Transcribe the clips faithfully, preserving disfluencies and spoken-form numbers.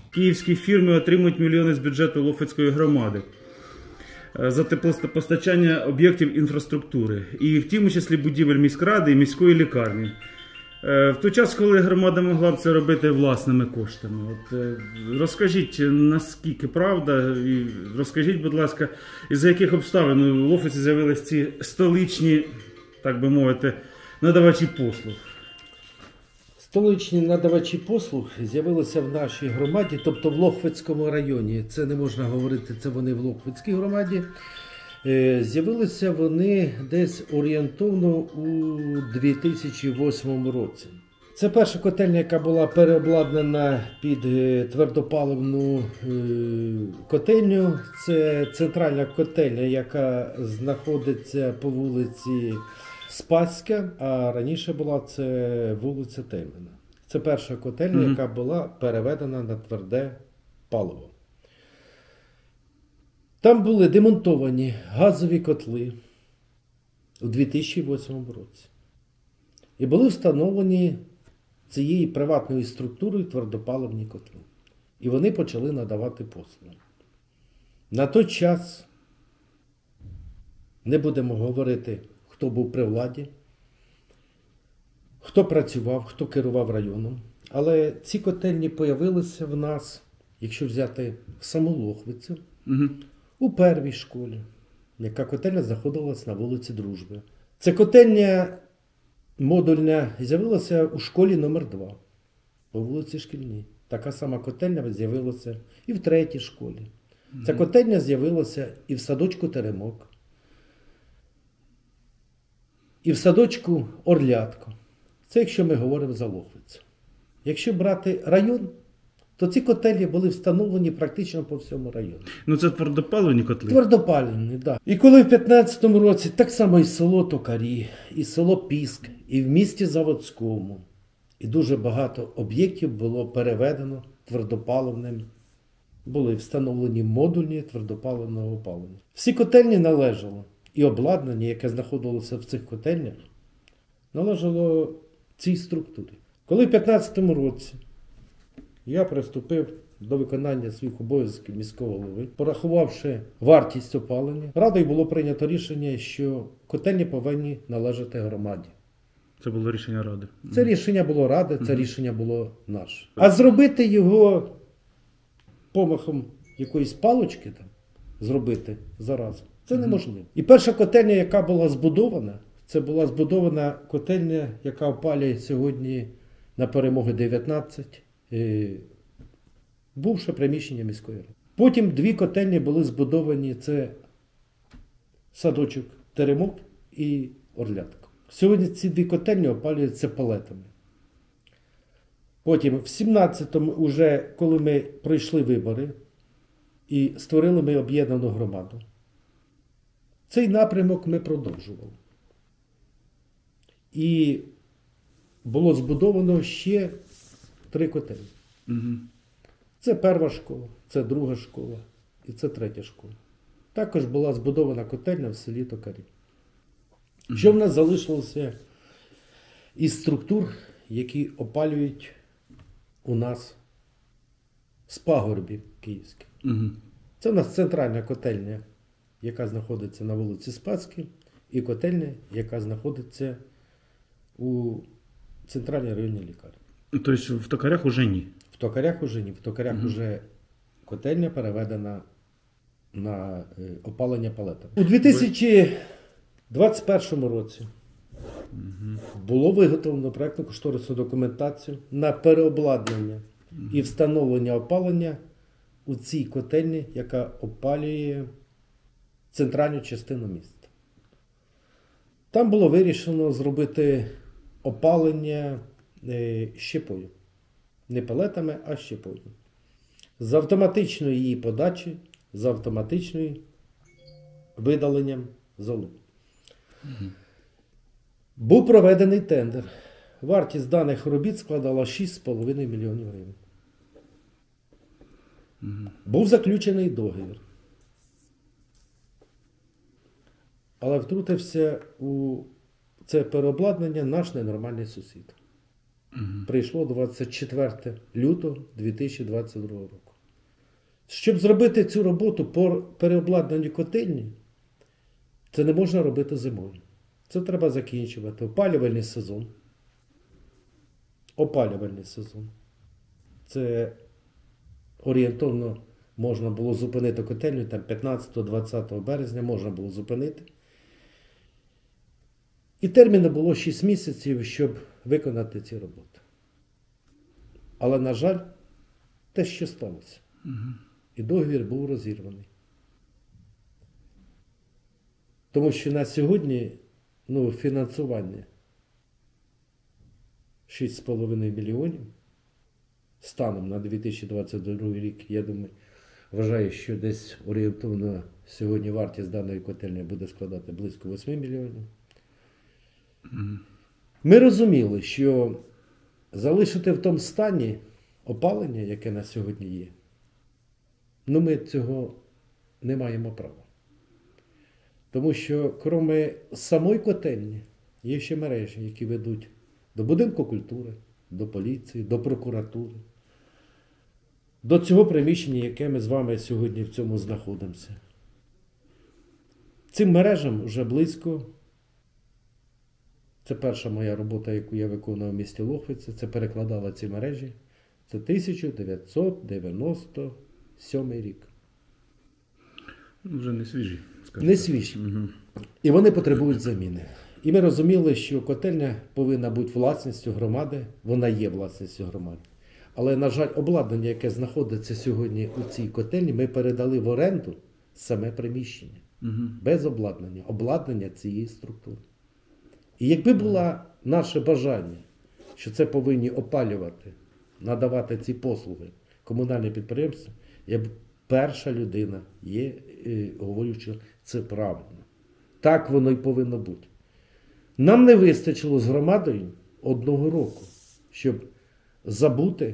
київські фірми отримують мільйони з бюджету Лохвицької громади за теплопостачання об'єктів інфраструктури, і в тому числі будівель міськради і міської лікарні. В той час, коли громада могла б це робити власними коштами. От, розкажіть, наскільки правда, і розкажіть, будь ласка, із-за яких обставин в Лохвиці з'явились ці столичні, так би мовити, надавачі послуг? Столичні надавачі послуг з'явилися в нашій громаді, тобто в Лохвицькому районі. Це не можна говорити, це вони в Лохвицькій громаді. З'явилися вони десь орієнтовно у дві тисячі восьмому році. Це перша котельня, яка була переобладнана під твердопаливну котельню. Це центральна котельня, яка знаходиться по вулиці Спасська, а раніше була це вулиця Тельмана. Це перша котельня, mm-hmm. яка була переведена на тверде паливо. Там були демонтовані газові котли у дві тисячі восьмому році. І були встановлені цією приватною структурою твердопаливні котли. І вони почали надавати послуги. На той час, не будемо говорити, хто був при владі, хто працював, хто керував районом. Але ці котельні з'явилися в нас, якщо взяти саму Лохвицю, угу. у первій школі, яка котельня знаходилась на вулиці Дружби. Це котельня модульна з'явилася у школі номер два по вулиці Шкільній. Така сама котельня з'явилася і в третій школі. Угу. Ця котельня з'явилася і в садочку Теремок, і в садочку Орлятко. Це якщо ми говоримо за Лохвицю. Якщо брати район, то ці котельні були встановлені практично по всьому району. Ну це твердопаливні котли? Твердопаливні, так. Да. І коли в п'ятнадцятому році так само і село Токарі, і село Піск, і в місті Заводському, і дуже багато об'єктів було переведено твердопаливним, були встановлені модульні твердопаливного опалення. Всі котельні належало, і обладнання, яке знаходилося в цих котельнях, належало цій структурі. Коли в п'ятнадцятому році я приступив до виконання своїх обов'язків міського голови, порахувавши вартість опалення, радою було прийнято рішення, що котельні повинні належати громаді. Це було рішення ради? Це рішення було ради, це угу. рішення було наше. А зробити його помахом якоїсь палочки, там, зробити заразом, це угу. неможливо. І перша котельня, яка була збудована, це була збудована котельня, яка опалює сьогодні на Перемоги дев'ятнадцять, бувше приміщення міської ради. Потім дві котельні були збудовані, це садочок Теремок і Орлятко. Сьогодні ці дві котельні опалюються палетами. Потім в сімнадцятому, уже коли ми пройшли вибори і створили ми об'єднану громаду, цей напрямок ми продовжували. І було збудовано ще три котельні. Угу. Це перша школа, це друга школа і це третя школа. Також була збудована котельня в селі Токарі. Угу. Що в нас залишилося із структур, які опалюють у нас з пагорбів київських. Угу. Це у нас центральна котельня, яка знаходиться на вулиці Спасській, і котельня, яка знаходиться у центральній районній лікарні. Тобто в Токарях уже ні? В Токарях уже ні. В Токарях угу. уже котельня переведена на опалення палетами. У дві тисячі двадцять першому році угу. було виготовлено проєктно-кошторисну документацію на переобладнання угу. і встановлення опалення у цій котельні, яка опалює центральну частину міста. Там було вирішено зробити опалення щепою. Не пелетами, а щепою. З автоматичної її подачі, з автоматичним видаленням золу. Угу. Був проведений тендер. Вартість даних робіт складала шість з половиною мільйонів гривень. Угу. Був заключений договір. Але втрутився у це переобладнання наш ненормальний сусід. прийшло двадцять четвертого лютого дві тисячі двадцять другого року. Щоб зробити цю роботу по переобладнанню котельні, це не можна робити зимою. Це треба закінчувати. Опалювальний сезон. Опалювальний сезон. Це орієнтовно можна було зупинити котельню, там п'ятнадцятого-двадцятого березня можна було зупинити. І терміну було шість місяців, щоб виконати ці роботи. Але, на жаль, те, що сталося. Угу. І договір був розірваний. Тому що на сьогодні ну, фінансування шість з половиною мільйонів станом на дві тисячі двадцять другий рік, я думаю, вважаю, що десь орієнтовно сьогодні вартість даної котельні буде складати близько восьми мільйонів. Ми розуміли, що залишити в тому стані опалення, яке на сьогодні є, ну ми цього не маємо права. Тому що, крім самої котельні, є ще мережі, які ведуть до будинку культури, до поліції, до прокуратури, до цього приміщення, яке ми з вами сьогодні в цьому знаходимося. Цим мережам вже близько. Це перша моя робота, яку я виконував в місті Лохвиці. Це перекладала ці мережі. Це тисяча дев'ятсот дев'яносто сьомий рік. Вже не свіжі. Не свіжі. Угу. І вони потребують заміни. І ми розуміли, що котельня повинна бути власністю громади. Вона є власністю громади. Але, на жаль, обладнання, яке знаходиться сьогодні у цій котельні, ми передали в оренду саме приміщення. Угу. Без обладнання. Обладнання цієї структури. І якби було наше бажання, що це повинні опалювати, надавати ці послуги комунальні підприємства, я б перша людина є, і говорю, що це правильно. Так воно і повинно бути. Нам не вистачило з громадою одного року, щоб забути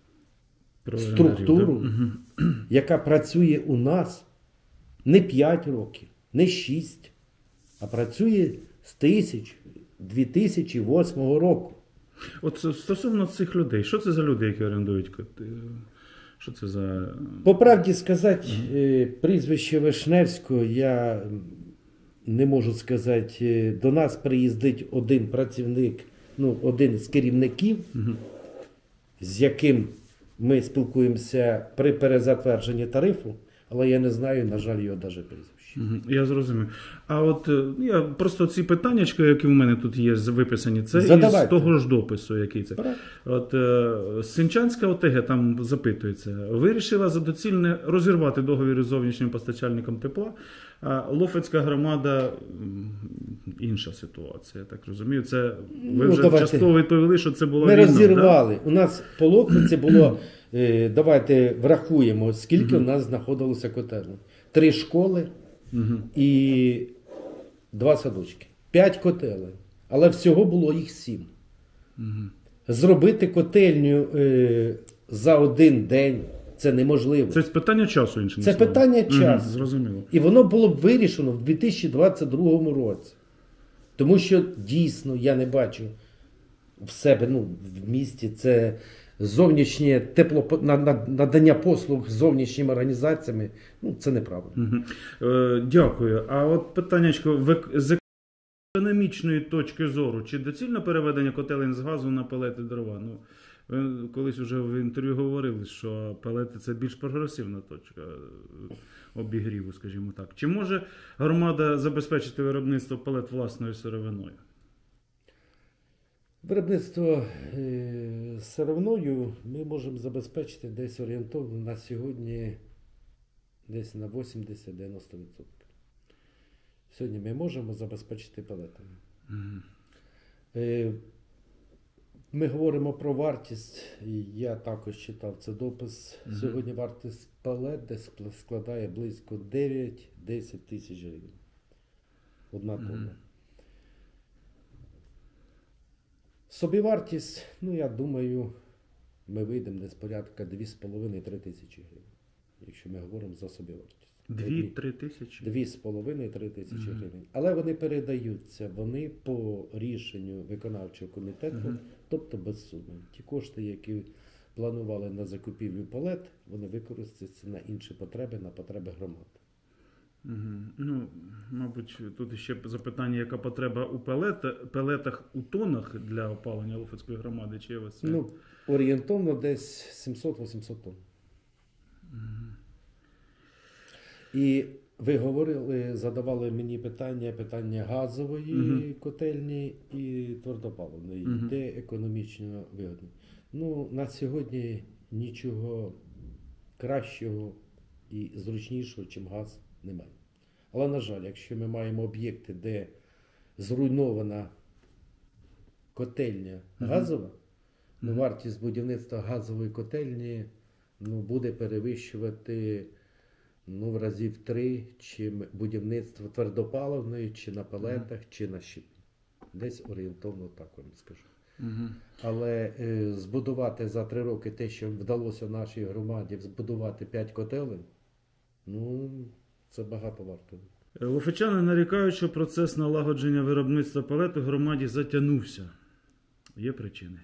структуру, яка працює у нас не п'ять років, не шість, а працює з дві тисячі восьмого року. От стосовно цих людей, що це за люди, які орендують? Що це за... По правді сказати, mm-hmm. прізвище Вишневського я не можу сказати. До нас приїздить один працівник, ну, один з керівників, mm-hmm. з яким ми спілкуємося при перезатвердженні тарифу, але я не знаю, на жаль, його навіть прізвище. Я зрозумів. А от я просто ці питаннячка, які в мене тут є виписані, це Задавайте. Із того ж допису, який це. От Синчанська ОТГ там запитується. Вирішила за доцільне розірвати договір із зовнішнім постачальником тепла, а Лохвицька громада інша ситуація, я так розумію. Це ви ну, вже давайте. частково відповіли, що це було Ми війна, розірвали. Да? У нас по Лохвиці було, давайте врахуємо, скільки угу. у нас знаходилося котельень. Три школи. Угу. І два садочки. П'ять котелень. Але всього було їх сім. Угу. Зробити котельню е, за один день це неможливо. Це питання часу, іншим Це словом. питання часу. Угу, зрозуміло. І воно було б вирішено в дві тисячі двадцять другому році. Тому що дійсно я не бачу в себе, ну, в місті це зовнішнє тепло, надання послуг зовнішніми організаціями, ну, це неправильно. Угу. Е, дякую. А от питаннячко, з економічної точки зору, чи доцільно переведення котелень з газу на пелети дрова? Ну, ви колись вже в інтерв'ю говорили, що пелети – це більш прогресивна точка обігріву, скажімо так. Чи може громада забезпечити виробництво пелет власною сировиною? Виробництво е, сировиною ми можемо забезпечити десь орієнтовно на сьогодні десь на вісімдесят-дев'яносто відсотків. Сьогодні ми можемо забезпечити пелетами. Mm-hmm. Е, ми говоримо про вартість, я також читав це допис. Mm-hmm. Сьогодні вартість пелет десь складає близько дев'ять-десять тисяч гривень. Одна тонна. Mm-hmm. Собівартість, ну я думаю, ми вийдемо десь порядка дві з половиною - три тисячі гривень, якщо ми говоримо за собівартість. Дві-три тисячі? Дві з половиною три тисячі Мгм. гривень. Але вони передаються, вони по рішенню виконавчого комітету, Мгм. тобто без суми. Ті кошти, які планували на закупівлю палет, вони використаються на інші потреби, на потреби громад. Мгм. Ну, мабуть, тут ще запитання, яка потреба у пелета, пелетах у тоннах для опалення Лофицької громади, чи є у вас це? Ну, орієнтовно десь сімсот-вісімсот тонн. І ви говорили, задавали мені питання, питання газової Мгм. котельні і твердопаливної, Мгм. де економічно вигодно. Ну, на сьогодні нічого кращого і зручнішого, чим газ, немає. Але, на жаль, якщо ми маємо об'єкти, де зруйнована котельня Мгм. газова, ну, Мгм. вартість будівництва газової котельні ну, буде перевищувати ну, в разів три, чим будівництво твердопаливної, чи на пелетах, чи на щепі. Десь орієнтовно так вам скажу. Мгм. Але е, збудувати за три роки те, що вдалося нашій громаді, збудувати п'ять котелень, ну, це багато варто. Лофичани нарікають, що процес налагодження виробництва пелету в громаді затягнувся. Є причини.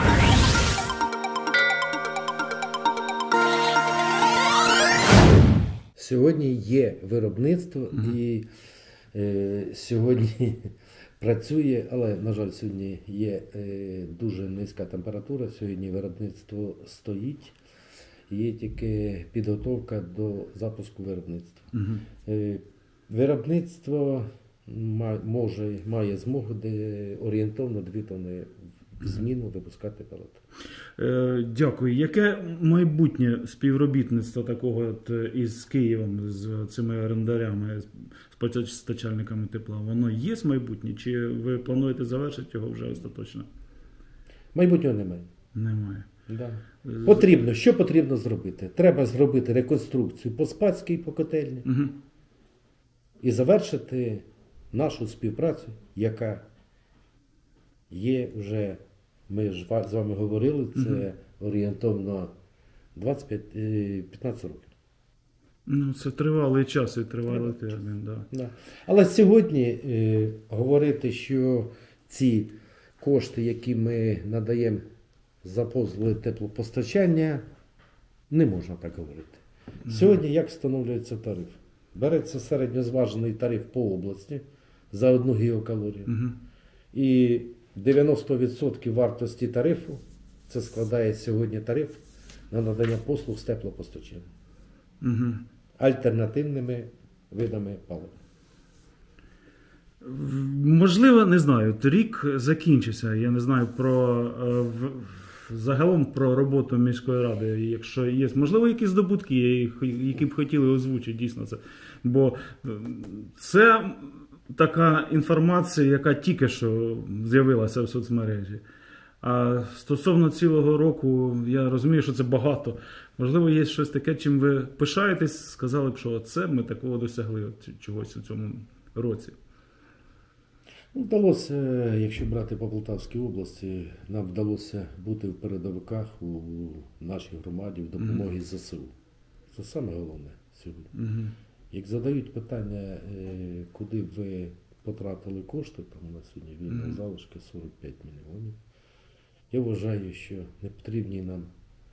Сьогодні є виробництво Мгм. і е, сьогодні працює, але, на жаль, сьогодні є е, дуже низька температура, сьогодні виробництво стоїть, є тільки підготовка до запуску виробництва. Мгм. Е, Виробництво ма- може, має змогу де орієнтовно дві тонни в зміну випускати пелет. Е, Дякую. Яке майбутнє співробітництво такого от е, із Києвом, з цими орендарями, з постачальниками тепла? Воно є майбутнє, чи ви плануєте завершити його вже остаточно? Майбутнього немає. Немає. Да. З- Потрібно, що потрібно зробити? Треба зробити реконструкцію по Спаській, по котельні Мгм. і завершити нашу співпрацю, яка є вже, ми ж ва- з вами говорили, це Мгм. орієнтовно двадцять п'ять, е, п'ятнадцять років. Ну, це тривалий час і тривалий термін, да. Да. Але сьогодні е, говорити, що ці кошти, які ми надаємо за послуги теплопостачання, не можна так говорити. Сьогодні як встановлюється тариф? Береться середньозважений тариф по області за одну гігакалорію. Мгм. І дев'яносто відсотків вартості тарифу це складає сьогодні тариф на надання послуг з теплопостачання Мгм. альтернативними видами палива. В- Можливо, не знаю. от Рік закінчився. Я не знаю про е, в- загалом про роботу міської ради. Якщо є, можливо, якісь здобутки, є, які б хотіли озвучити дійсно це. Бо е, це така інформація, яка тільки що з'явилася в соцмережі. А стосовно цілого року, я розумію, що це багато. Можливо, є щось таке, чим ви пишаєтесь, сказали б, що це ми такого досягли от чогось у цьому році. Ну, вдалося, якщо брати по Полтавській області, нам вдалося бути в передовиках у нашій громаді в допомогі ЗСУ. Це саме головне сьогодні. Угу. Як задають питання, е, куди ви потратили кошти, там у нас сьогодні вільні Мгм. залишки сорок п'ять мільйонів. Я вважаю, що не потрібні нам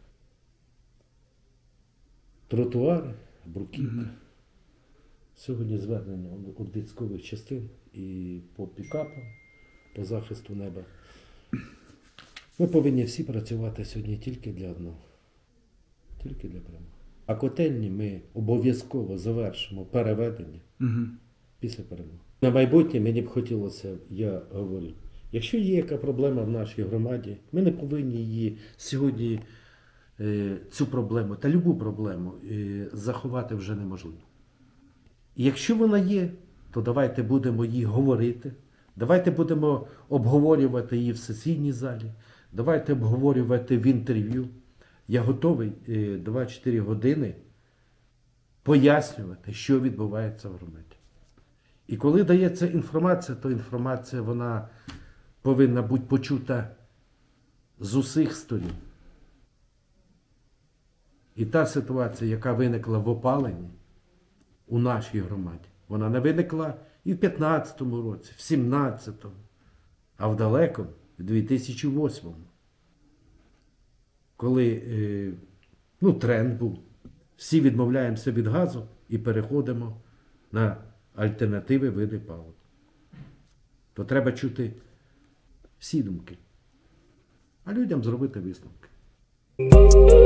тротуари, бруківка. Мгм. Сьогодні звернення від військових частин і по пікапам, по захисту неба. Ми повинні всі працювати сьогодні тільки для одного. Тільки для перемоги. А котельні ми обов'язково завершимо переведення Угу. після перемоги. На майбутнє мені б хотілося, я говорю, якщо є яка проблема в нашій громаді, ми не повинні її сьогодні, е, цю проблему та любу проблему е, заховати вже неможливо. І якщо вона є, то давайте будемо її говорити, давайте будемо обговорювати її в сесійній залі, давайте обговорювати в інтерв'ю. Я готовий е, двадцять чотири години пояснювати, що відбувається в громаді. І коли дається інформація, то інформація вона повинна бути почута з усіх сторін. І та ситуація, яка виникла в опаленні, у нашій громаді. Вона не виникла і в п'ятнадцятому році, в сімнадцятому, а в далекому, в дві тисячі восьмому. Коли е, ну, тренд був, всі відмовляємося від газу і переходимо на альтернативи види палива. То треба чути всі думки, а людям зробити висновки.